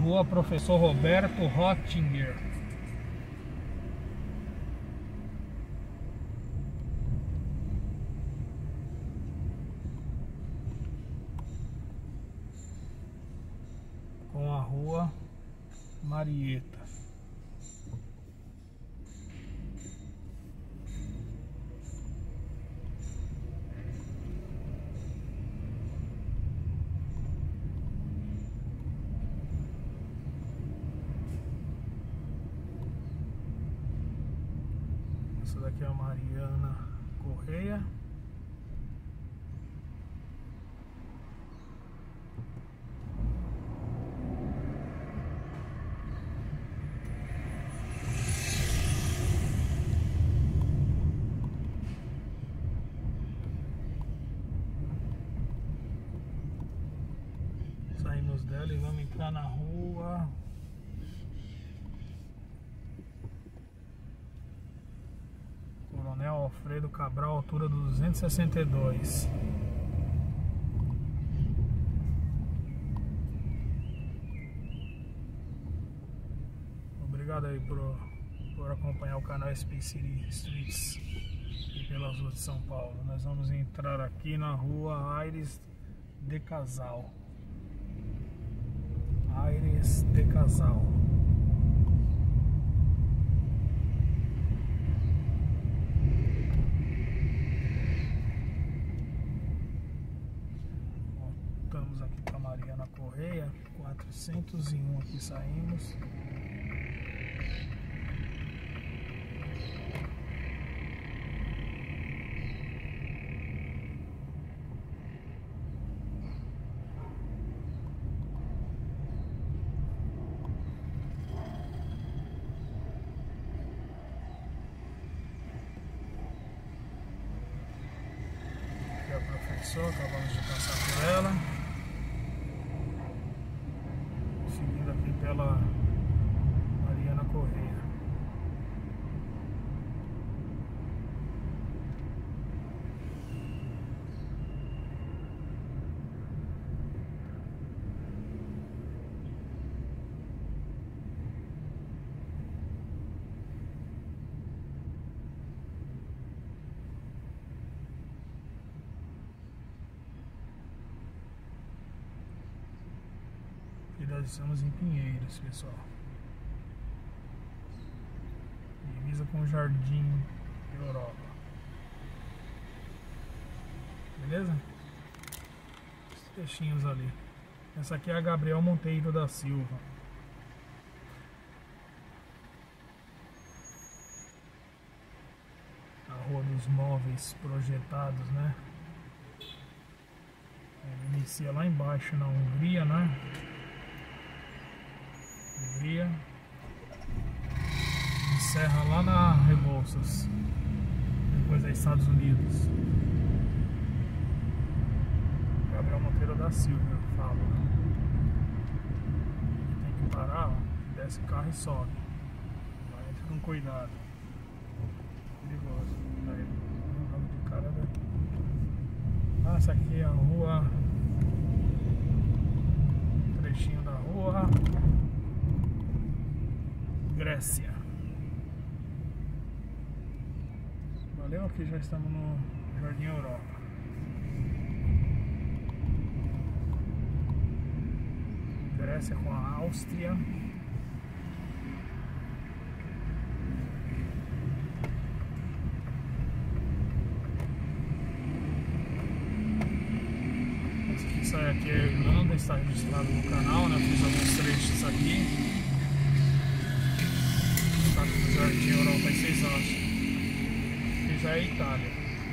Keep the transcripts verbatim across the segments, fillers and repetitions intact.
Rua Professor Roberto Rottinger. Com a Rua Marieta. Essa daqui é a Mariana Correia. Saímos dela e vamos entrar na rua Coronel Alfredo Cabral, altura do duzentos e sessenta e dois. Obrigado aí por, por acompanhar o canal S P City Streets e pelas ruas de São Paulo. Nós vamos entrar aqui na rua Aires de Casal. Aires de Casal. Voltamos aqui para Mariana Correia, quatrocentos e um aqui saímos. Professor, acabamos de passar por ela, seguindo aqui pela Mariana Correia. Nós estamos em Pinheiros, pessoal. Divisa com o Jardim Europa. Beleza? Os textinhos ali. Essa aqui é a Gabriel Monteiro da Silva. A Rua dos Móveis Projetados, né? Ela inicia lá embaixo na Hungria, né? Hungria, encerra lá na Rebouças, depois é Estados Unidos. Gabriel Monteiro da Silva, eu falo. Tem que parar, ó, desce o carro e sobe. Vai, entra com cuidado. Perigoso. Aí, de cara daqui. Ah, essa aqui é a rua. Trechinho da rua Grécia. Valeu, aqui já estamos no Jardim Europa. Grécia com a Áustria. Esse que sai aqui é a Irlanda, está registrado no canal, né? Fiz alguns trechos aqui. No Jardim Europa, aí vocês acham que já é Itália.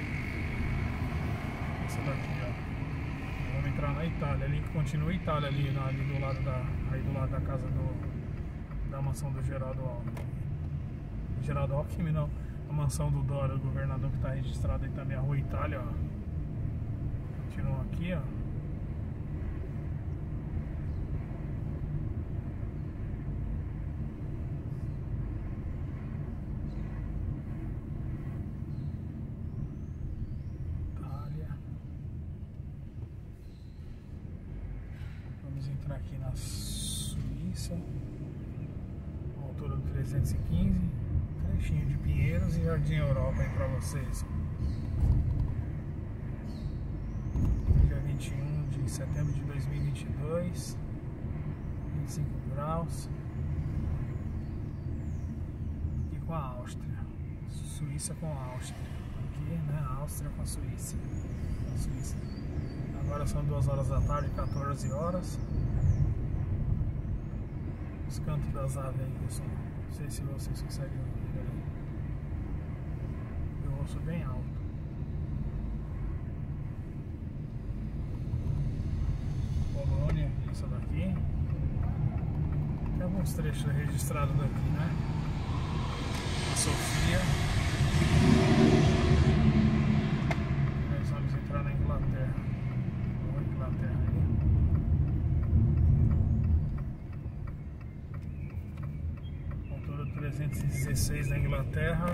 Essa daqui, ó. Vamos entrar na Itália, ali que continua a Itália, ali, ali do lado da, aí do lado da casa do, da mansão do Geraldo Alckmin. Geraldo Alckmin não, a mansão do Dória, o governador, que está registrado aí também, a Rua Itália, ó. Continua aqui, ó. Vamos entrar aqui na Suíça, altura do trezentos e quinze, trechinho de Pinheiros e Jardim Europa aí pra vocês. Dia vinte e um de setembro de dois mil e vinte e dois, vinte e cinco graus. Aqui com a Áustria, Suíça com a Áustria, aqui né, a Áustria com a Suíça. A Suíça. Agora são duas horas da tarde, quatorze horas. Os cantos das aves aí, pessoal. Não sei se vocês conseguem ouvir aí. Eu ouço bem alto. Polônia, isso daqui. Tem alguns trechos registrados daqui, né? A Sofia. Nós vamos entrar na Inglaterra. Vamos na Inglaterra aí. Altura trezentos e dezesseis da Inglaterra.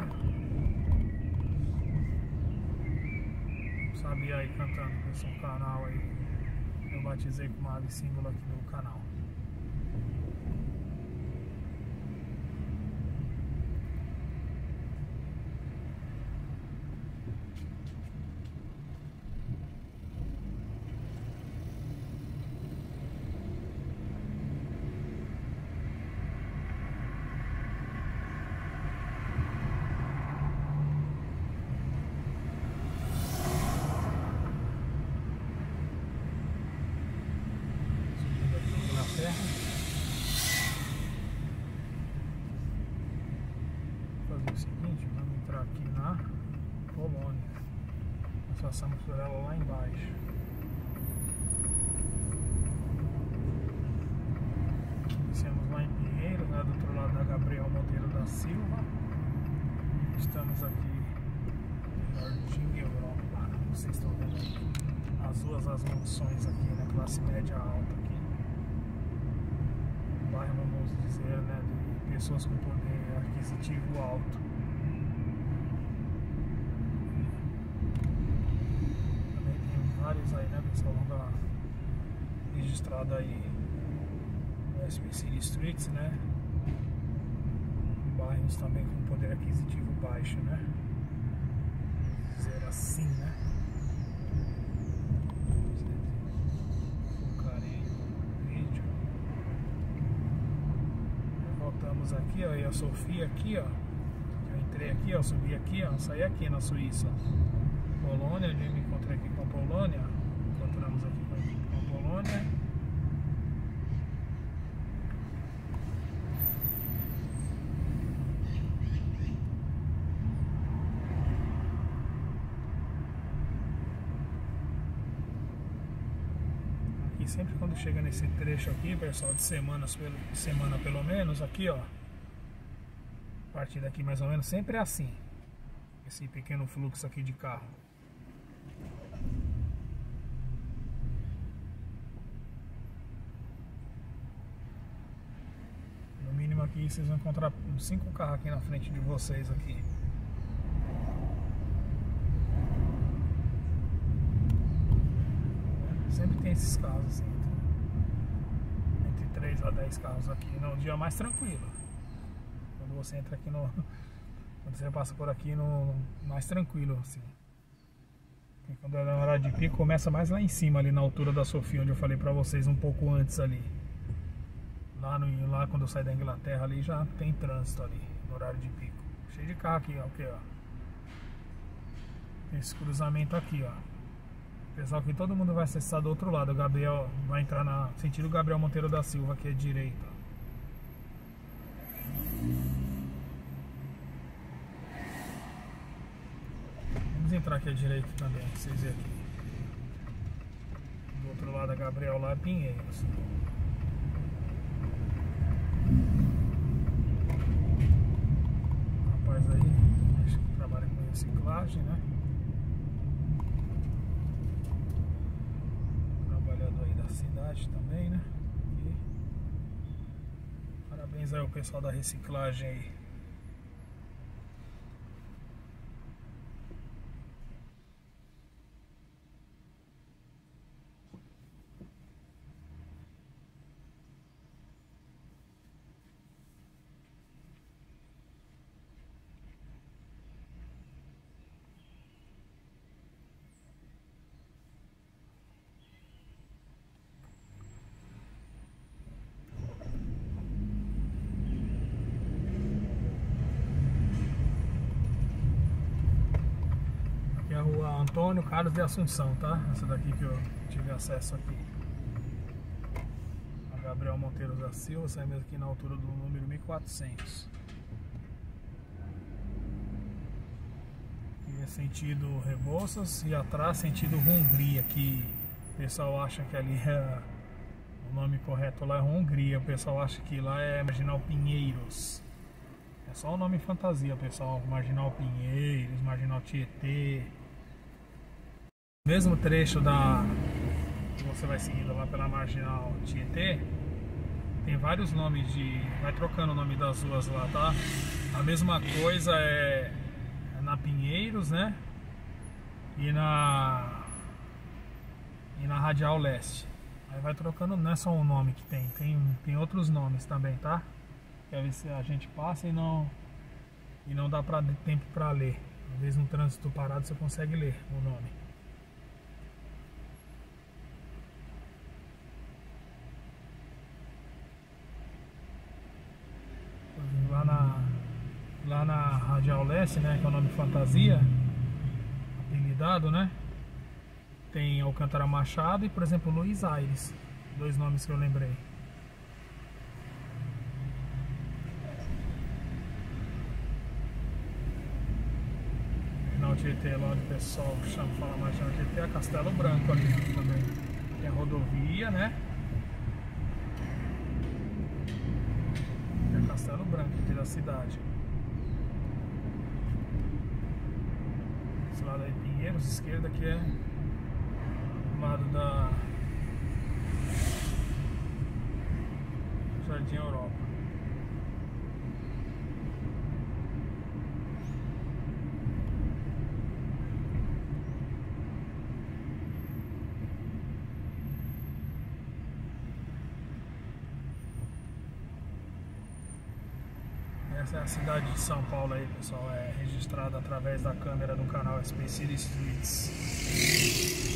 Sabia aí cantando com esse canal aí. Eu batizei com uma ave símbolo aqui no canal. Vou fazer o seguinte, vamos entrar aqui na Polônia. Nós passamos por ela lá embaixo. Iniciamos lá em Pinheiros, né, do outro lado da Gabriel Monteiro da Silva. Estamos aqui em Jardim Europa. Vocês estão vendo aí as ruas, as mansões aqui, né, classe média alta aqui. Bairro, vamos dizer, né, de pessoas com poder aquisitivo alto. Também tem vários aí, né, pessoal, vão dar registrado aí no S P City Streets, né, bairros também com poder aquisitivo baixo, né, vamos dizer assim, né. Voltamos aqui, ó, e a Sofia aqui, ó. Eu entrei aqui, ó, subi aqui, ó, saí aqui na Suíça. Polônia, eu me encontrei aqui com a Polônia. Encontramos aqui com a Polônia. E sempre quando chega nesse trecho aqui, pessoal, de semanas, semana pelo menos, aqui ó, a partir daqui mais ou menos, sempre é assim, esse pequeno fluxo aqui de carro. No mínimo aqui vocês vão encontrar cinco carros aqui na frente de vocês aqui. Sempre tem esses carros assim, entre três a dez carros aqui, no dia mais tranquilo. Quando você entra aqui no, quando você passa por aqui no mais tranquilo assim. E quando é na hora de pico, começa mais lá em cima, ali na altura da Sofia, onde eu falei pra vocês um pouco antes ali. Lá, no, lá quando eu saio da Inglaterra ali já tem trânsito ali, no horário de pico. Cheio de carro aqui, ó, okay, ó. Tem esse cruzamento aqui, ó. Pessoal, que todo mundo vai acessar do outro lado. O Gabriel vai entrar na sentido Gabriel Monteiro da Silva, que é direita. Vamos entrar aqui à direita também, pra vocês verem aqui. Do outro lado, a Gabriel lá é Pinheiros. Rapaz aí, acho que trabalha com reciclagem, né? Cidade também, né? E parabéns aí ao pessoal da reciclagem aí. Rua Antônio Carlos de Assunção, tá? Essa daqui que eu tive acesso aqui. A Gabriel Monteiro da Silva, saímos aqui na altura do número mil e quatrocentos. Aqui é sentido Rebouças e atrás sentido Hungria, que o pessoal acha que ali é... O nome correto lá é Hungria, o pessoal acha que lá é Marginal Pinheiros. É só o nome fantasia, pessoal. Marginal Pinheiros, Marginal Tietê. Mesmo trecho da que você vai seguindo lá pela Marginal Tietê, tem vários nomes de... Vai trocando o nome das ruas lá, tá? A mesma coisa é, é na Pinheiros, né? E na... E na Radial Leste. Aí vai trocando, não é só um nome que tem, tem, tem outros nomes também, tá? Quer ver se a gente passa e não, e não dá pra, tempo pra ler. Às vezes no trânsito parado você consegue ler o nome. Lá na, lá na Radial Leste, né, que é o nome fantasia, apelidado, né? Tem Alcântara Machado e, por exemplo, Luiz Aires. Dois nomes que eu lembrei. Marginal Tietê, lá onde o pessoal chama, fala Marginal Tietê, é Castelo Branco ali também. Tem a rodovia, né? Tem Castelo Branco aqui da cidade. Esse lado aí, Pinheiros, esquerda, aqui é lado da Jardim Europa. Essa é a cidade de São Paulo aí, pessoal, é registrada através da câmera do canal S P City Streets.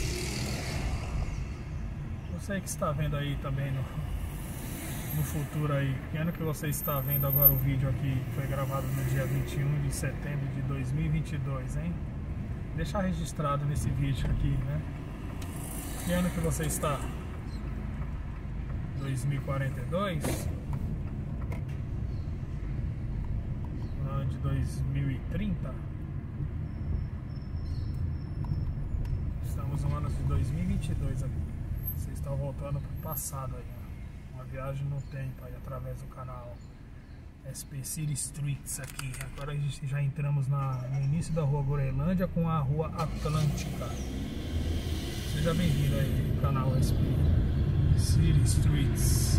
Você que está vendo aí também no, no futuro aí, que ano que você está vendo agora o vídeo aqui, que foi gravado no dia vinte e um de setembro de dois mil e vinte e dois, hein? Deixar registrado nesse vídeo aqui, né? Que ano que você está? dois mil e quarenta e dois? Ano de dois mil e trinta? Estamos no ano de dois mil e vinte e dois aqui. Você está voltando para o passado aí, ó. Uma viagem no tempo aí através do canal S P City Streets aqui. Agora a gente já entramos na, no início da rua Groenlândia com a rua Atlântica. Seja bem-vindo aí no canal S P City Streets.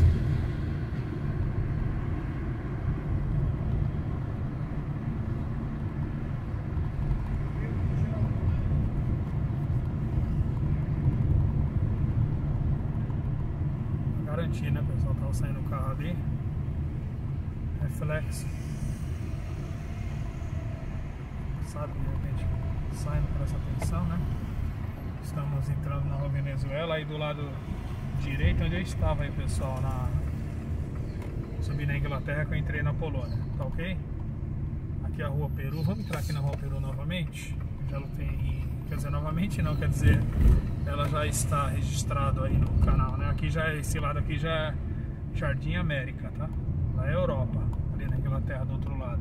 Garantia, né, pessoal? Tava saindo o carro ali. Reflexo. Sabe, de repente saindo, presta atenção, né? Estamos entrando na rua Venezuela, aí do lado direito onde eu estava aí, pessoal, na... Subi na Inglaterra que eu entrei na Polônia, tá ok? Aqui é a rua Peru, vamos entrar aqui na rua Peru novamente. Já não tem, quer dizer, novamente não, quer dizer, ela já está registrado aí no canal, né? Aqui já, esse lado aqui já é Jardim América, tá? Lá é Europa, ali na Inglaterra do outro lado.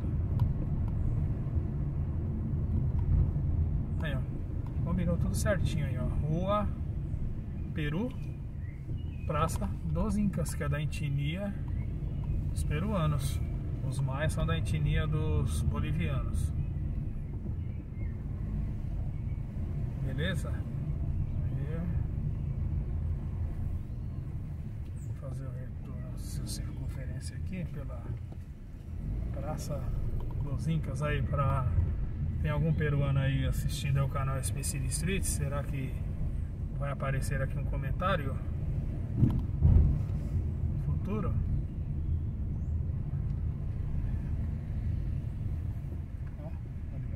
Aí, ó, combinou tudo certinho aí, ó. Rua Peru, Praça dos Incas, que é da etnia dos peruanos. Os maias são da etnia dos bolivianos. Beleza? Aí, vou fazer o retorno, a circunferência aqui pela Praça dos Incas aí para... Tem algum peruano aí assistindo ao canal S P City Streets? Será que vai aparecer aqui um comentário futuro? Ó, ali,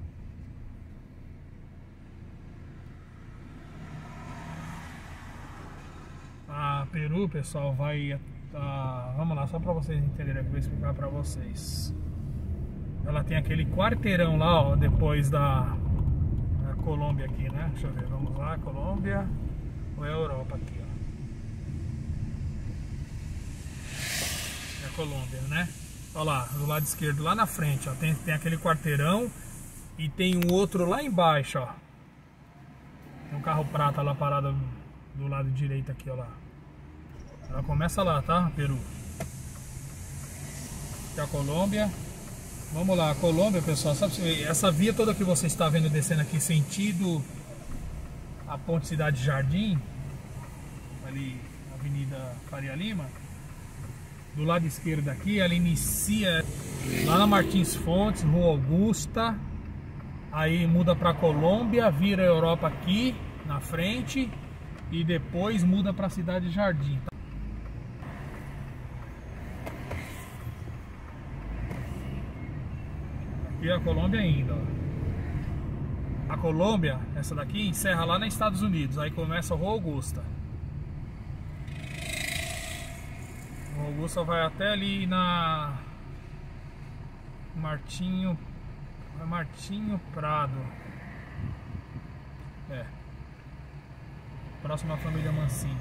ó. A Peru, pessoal, vai... A, vamos lá, só para vocês entenderem, eu vou explicar para vocês. Ela tem aquele quarteirão lá, ó, depois da... Colômbia aqui, né? Deixa eu ver, vamos lá, Colômbia ou é a Europa aqui, ó. É a Colômbia, né? Olha lá, do lado esquerdo, lá na frente, ó, tem, tem aquele quarteirão e tem um outro lá embaixo, ó. Tem um carro prata lá parado do lado direito aqui, ó lá. Ela começa lá, tá? Peru. Aqui é a Colômbia. Vamos lá, a Colômbia, pessoal, sabe, essa via toda que você está vendo descendo aqui sentido a Ponte Cidade Jardim, ali Avenida Faria Lima, do lado esquerdo aqui, ela inicia lá na Martins Fontes, Rua Augusta, aí muda para Colômbia, vira Europa aqui na frente e depois muda para Cidade Jardim. E a Colômbia ainda, ó. A Colômbia, essa daqui, encerra lá nos Estados Unidos. Aí começa a Rua Augusta. A Rua Augusta vai até ali na Martinho Martinho Prado. É. Próxima à família Mancini.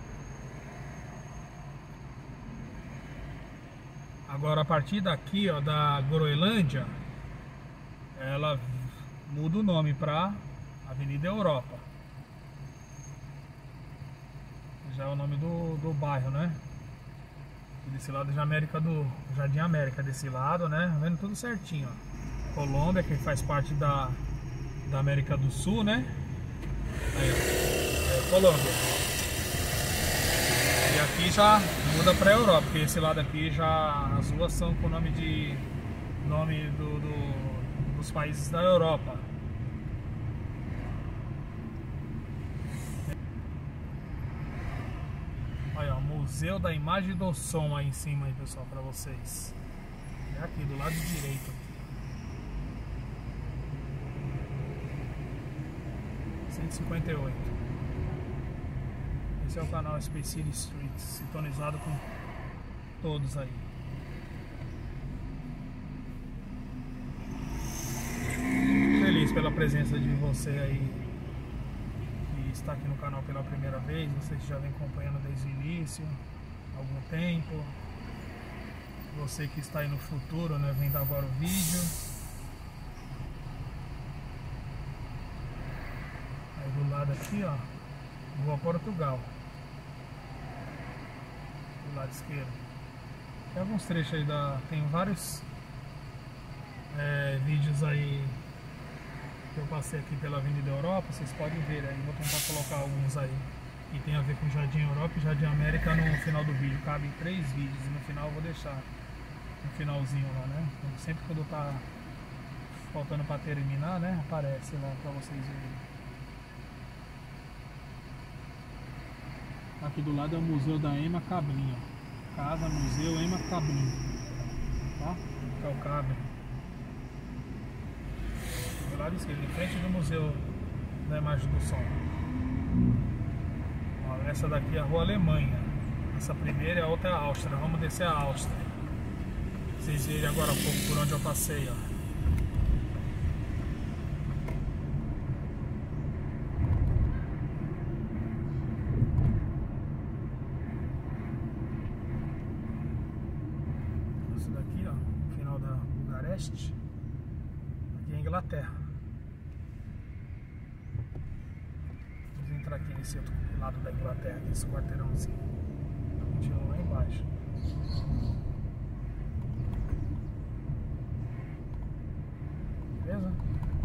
Agora a partir daqui, ó, da Groenlândia, ela muda o nome para Avenida Europa. Já é o nome do, do bairro, né? Desse lado já América do Jardim América, desse lado, né? Vendo tudo certinho, ó. Colômbia, que faz parte da, da América do Sul, né? Aí, ó. É, Colômbia. E aqui já muda para Europa, porque esse lado aqui já as ruas são com o nome de nome do, do dos países da Europa. Olha, o Museu da Imagem e do Som aí em cima aí, pessoal, para vocês. É aqui do lado direito. cento e cinquenta e oito. Esse é o canal Space City Streets, sintonizado com todos aí. Feliz pela presença de você aí que está aqui no canal pela primeira vez, você que já vem acompanhando desde o início, há algum tempo, você que está aí no futuro, né, vendo agora o vídeo. Aí do lado aqui, ó, Rua Portugal, do lado esquerdo. Tem alguns trechos aí da, tem vários é, vídeos aí que eu passei aqui pela Avenida Europa, vocês podem ver aí, vou tentar colocar alguns aí que tem a ver com Jardim Europa e Jardim América no final do vídeo. Cabem três vídeos e no final eu vou deixar no finalzinho lá, né? Sempre quando tá faltando para terminar, né, aparece lá para vocês verem. Aqui do lado é o Museu da Ema Cabrinho, Casa Museu Ema Cabrinho, tá? Aqui é o Cabrinho. Do lado esquerdo, em frente do Museu da Imagem do Som. Ó, essa daqui é a Rua Alemanha. Essa primeira e a outra é a Áustria. Vamos descer a Áustria. Vocês verem agora um pouco por onde eu passei, ó. Isso daqui, ó, final da Bucareste. Aqui é Inglaterra. Vamos entrar aqui nesse outro lado da Inglaterra, nesse quarteirãozinho. Continua lá embaixo. Beleza?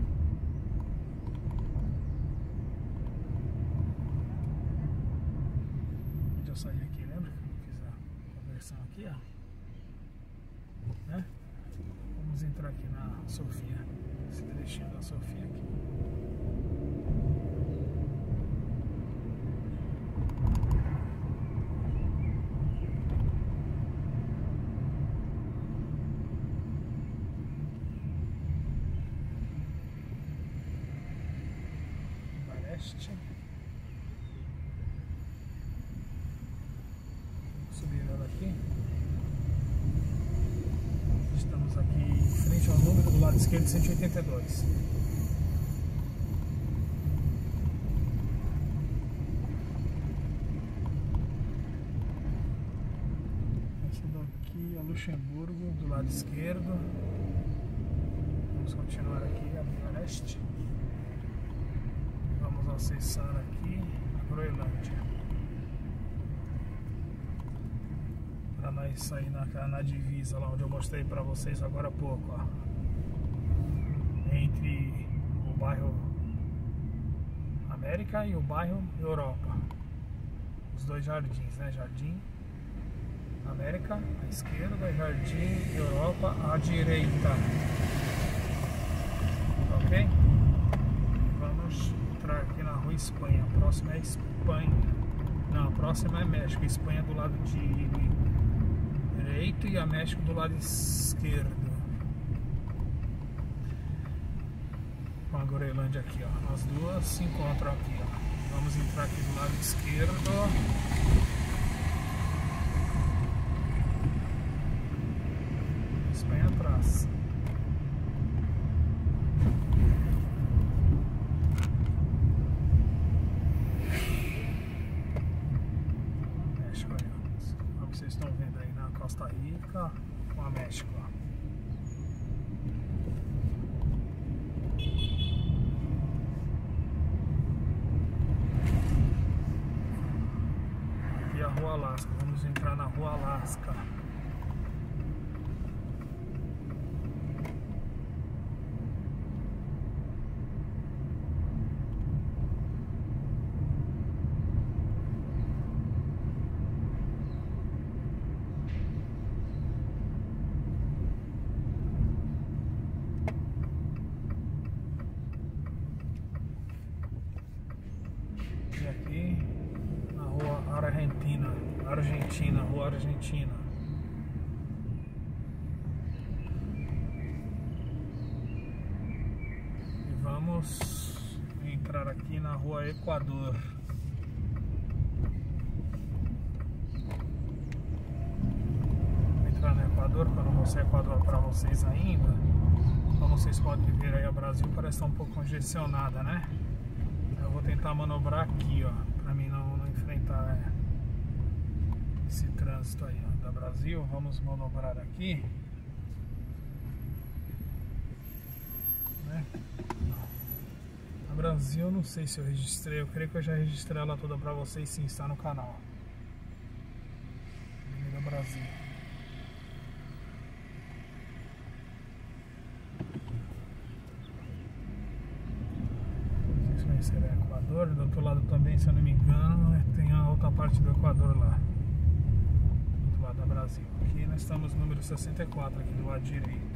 Onde eu saí aqui, lembra que eu fiz a conversão aqui, ó? Né? Vamos entrar aqui na Sofia, esse trechinho da Sofia aqui. Bucareste. Vamos subir ela aqui. Estamos aqui em frente ao número do lado esquerdo, cento e oitenta e dois. aqui é Luxemburgo, do lado esquerdo. Vamos continuar aqui a Via Leste. Vamos acessar aqui a Groenlândia. Para nós sair na, na divisa lá onde eu mostrei para vocês agora há pouco, ó. Entre o bairro América e o bairro Europa. Os dois jardins, né? Jardim América à esquerda, Jardim Europa à direita. Ok? Vamos entrar aqui na Rua Espanha. A próxima é Espanha. Não, a próxima é México. Espanha do lado de direito e a México do lado esquerdo. Com a Groenlândia aqui, ó. As duas se encontram aqui, ó. Vamos entrar aqui do lado esquerdo. Espanha atrás. México aí, ó. Como vocês estão vendo aí na Costa Rica com a México, ó. Aqui é a Rua Alasca. Vamos entrar na Rua Alasca. E aqui na Rua Argentina, Argentina, Rua Argentina. E vamos entrar aqui na Rua Equador. Vou entrar no Equador, porque eu não mostrei Equador para vocês ainda. Como vocês podem ver aí, o Brasil parece estar um pouco congestionada, né? Eu vou tentar manobrar aqui, ó, pra mim não, não enfrentar é, esse trânsito aí, ó, da Brasil. Vamos manobrar aqui, né? A Brasil, não sei se eu registrei, eu creio que eu já registrei ela toda pra vocês, sim, está no canal. Avenida Brasil. Será Equador, do outro lado também, se eu não me engano, tem a outra parte do Equador lá, do outro lado da Brasil. Aqui nós estamos no número sessenta e quatro, aqui do lado direito.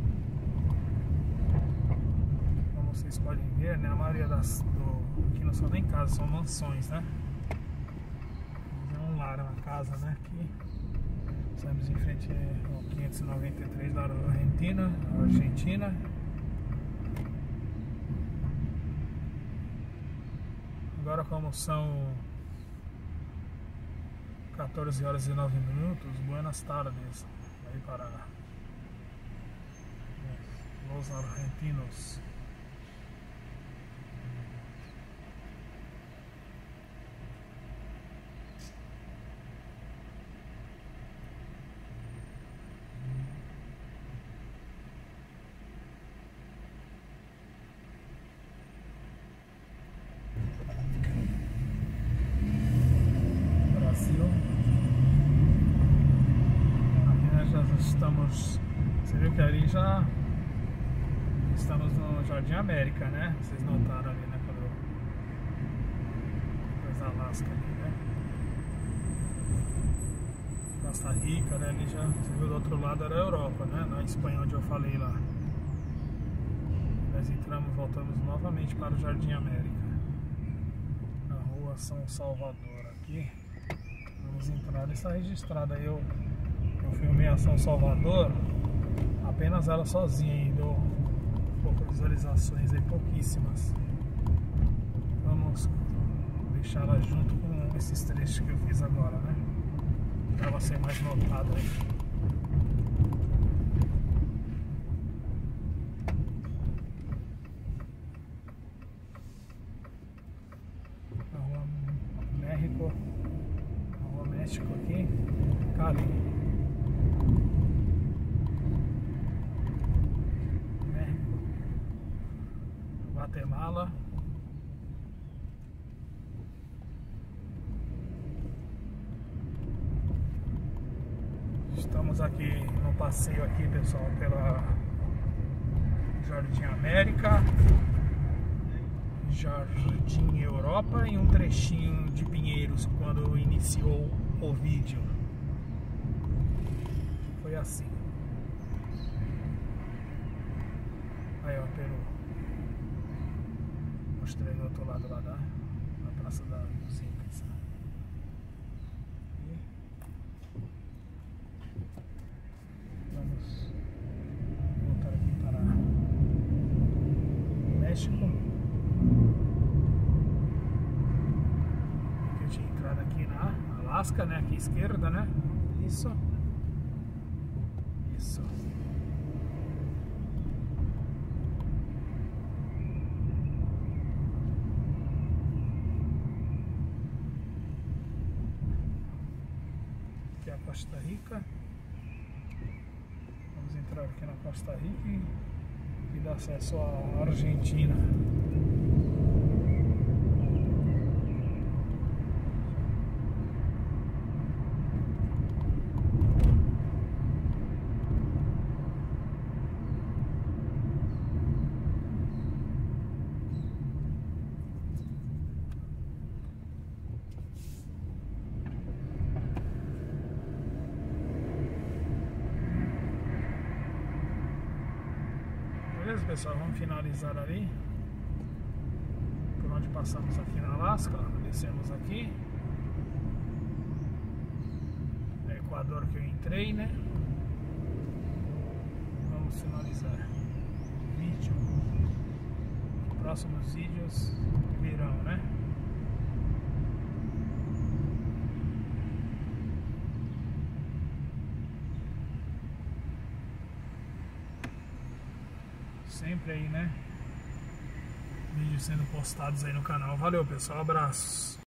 Como vocês podem ver, né, a maioria das do, aqui não são nem casas, são mansões, né? É um lar, uma casa, né? Aqui estamos em frente ao quinhentos e noventa e três da Argentina, Argentina. Agora, como são quatorze horas e nove minutos, buenas tardes aí para os argentinos. Estamos, você viu que ali já estamos no Jardim América, né? Vocês notaram ali, né? Quando depois da Alasca ali, né? Costa Rica, né? Ali já, você viu do outro lado era a Europa, né? Na Espanha, onde eu falei lá. Nós entramos, voltamos novamente para o Jardim América, na Rua São Salvador aqui. Vamos entrar, está registrada aí. Eu Eu filmei a São Salvador, apenas ela sozinha, e deu poucas visualizações aí, pouquíssimas. Vamos deixar ela junto com esses trechos que eu fiz agora, né? Pra ela ser mais notada aí. A Rua México, a Rua México aqui, Cali. México, Guatemala. Estamos aqui no passeio aqui, pessoal, pela Jardim América, Jardim Europa e um trechinho de Pinheiros quando iniciou o vídeo. Foi assim. Aí ó, Peru. Mostrei do outro lado lá da, da Praça da, dos Incas. Vamos voltar aqui para México. Aqui eu tinha entrado aqui na Alasca, né? Aqui à esquerda, né? Isso. Isso. Aqui é a Costa Rica. Vamos entrar aqui na Costa Rica e, e dar acesso à Argentina. Beleza, pessoal, vamos finalizar ali por onde passamos aqui na Alasca. Descemos aqui, é Equador que eu entrei, né? Vamos finalizar o vídeo. Próximos vídeos virão, né? Sempre aí, né? Vídeos sendo postados aí no canal. Valeu, pessoal. Abraços.